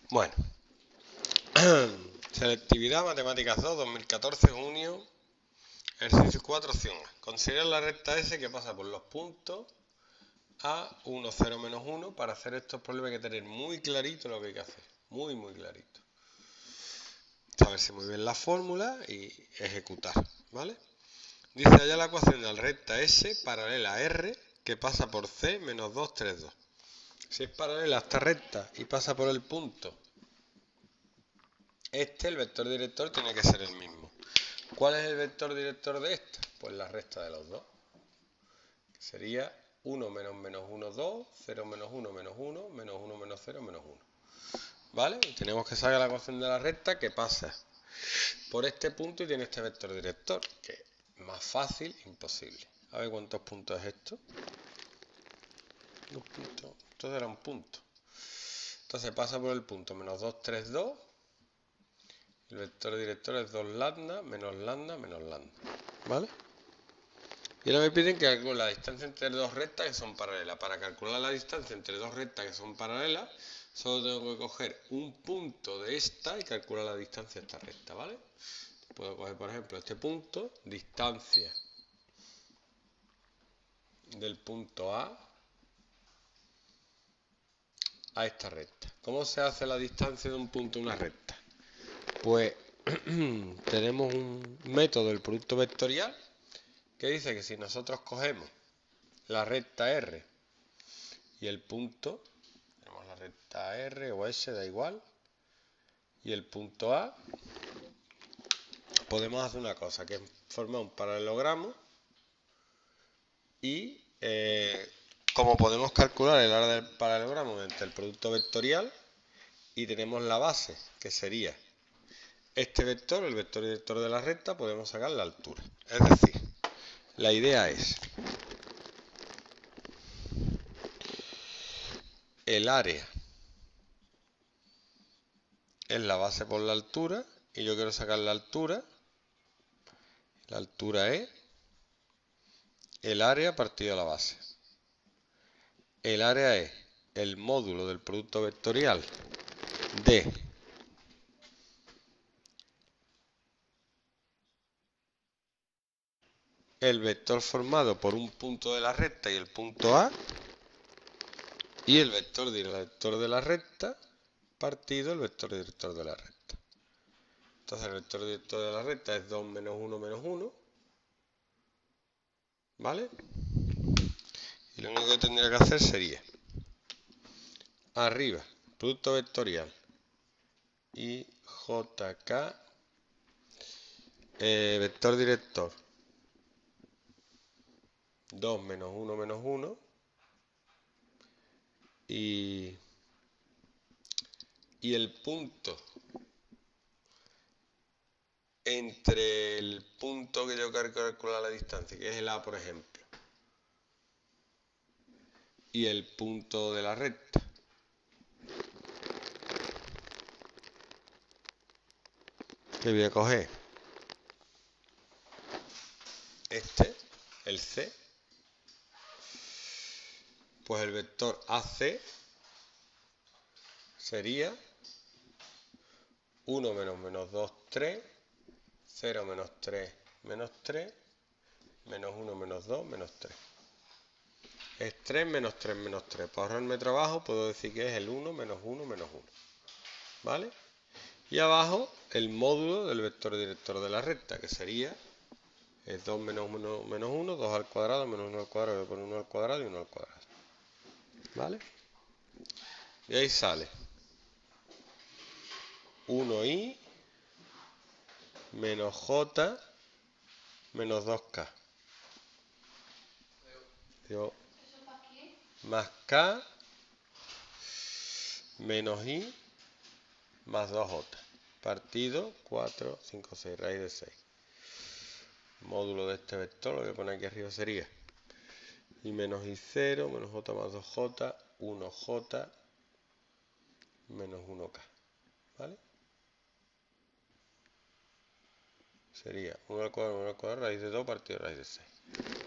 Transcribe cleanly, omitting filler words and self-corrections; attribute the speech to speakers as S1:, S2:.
S1: Bueno, selectividad, matemáticas 2, 2014, junio, ejercicio 4, opción A. Considera la recta S que pasa por los puntos A, 1, 0, menos 1. Para hacer estos problemas hay que tener muy clarito lo que hay que hacer. Muy clarito. Saberse muy bien la fórmula y ejecutar, ¿vale? Dice, halla la ecuación de la recta S paralela a R que pasa por C menos 2, 3, 2. Si es paralela a esta recta y pasa por el punto el vector director tiene que ser el mismo. ¿Cuál es el vector director de esta? Pues la recta de los dos. Sería 1 menos menos 1, 2, 0 menos 1, menos 1, menos 1 menos 0, menos 1. ¿Vale? Y tenemos que sacar la ecuación de la recta que pasa por este punto y tiene este vector director, que es más fácil, imposible. A ver cuántos puntos es esto. 2 puntos. Esto será un punto. Entonces pasa por el punto menos 2, 3, 2. El vector director es 2 lambda, menos lambda, menos lambda. ¿Vale? Y ahora me piden que calcule la distancia entre dos rectas que son paralelas. Para calcular la distancia entre dos rectas que son paralelas, solo tengo que coger un punto de esta y calcular la distancia de esta recta, ¿vale? Puedo coger, por ejemplo, este punto, distancia del punto A esta recta. ¿Cómo se hace la distancia de un punto a una recta? Pues tenemos un método del producto vectorial que dice que si nosotros cogemos la recta R y el punto, tenemos la recta R o S, da igual, y el punto A, podemos hacer una cosa, que es formar un paralelogramo y como podemos calcular el área del paralelogramo mediante el producto vectorial y tenemos la base, que sería este vector, el vector director de la recta, podemos sacar la altura. Es decir, la idea es el área es la base por la altura y yo quiero sacar la altura. La altura es el área partido de la base. El área es el módulo del producto vectorial de el vector formado por un punto de la recta y el punto A y el vector director de la recta partido el vector director de la recta. Entonces el vector director de la recta es 2 menos 1 menos 1, ¿vale? Y lo único que tendría que hacer sería arriba, producto vectorial y JK, vector director 2 menos 1 menos 1 y el punto entre el punto que yo quiero calcular la distancia, que es el A, por ejemplo, y el punto de la recta, que voy a coger el C, pues el vector AC sería 1 menos menos 2, 3, 0 menos 3, menos 3, menos 1 menos 2, menos 3. Es 3 menos 3 menos 3. Para ahorrarme trabajo puedo decir que es el 1 menos 1 menos 1. ¿Vale? Y abajo el módulo del vector director de la recta, que sería es 2 menos 1 menos 1, 2 al cuadrado menos 1 al cuadrado, voy a poner 1 al cuadrado y 1 al cuadrado. ¿Vale? Y ahí sale 1i menos j menos 2k. Más k menos i más 2j. Partido 4, 5, 6, raíz de 6. Módulo de este vector, lo voy a poner aquí arriba, sería i menos i0 menos j más 2j, 1j menos 1k. ¿Vale? Sería 1 al cuadrado, 1 al cuadrado, raíz de 2 partido de raíz de 6.